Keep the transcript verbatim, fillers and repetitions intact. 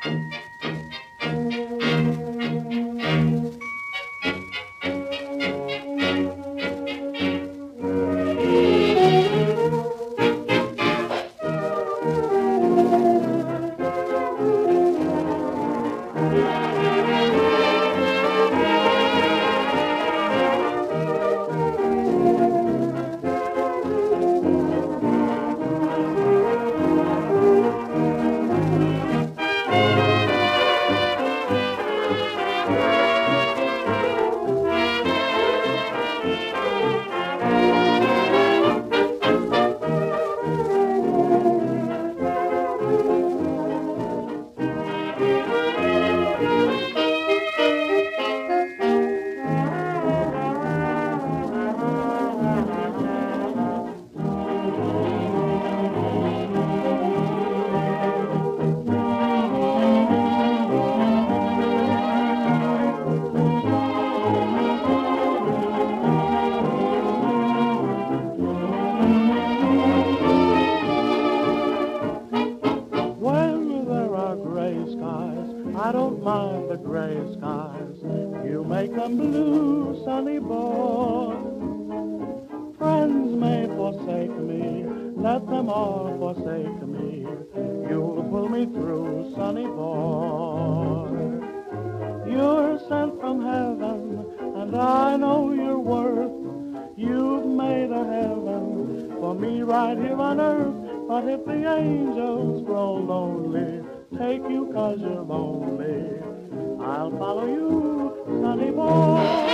I don't mind the gray skies. You make them blue, sunny boy. Friends may forsake me, let them all forsake me. You'll pull me through, sunny boy. You're sent from heaven, and I know your worth. You've made a heaven for me right here on earth. But if the angels grow lonely, take you 'cause you're lonely, I'll follow you, sunny boy.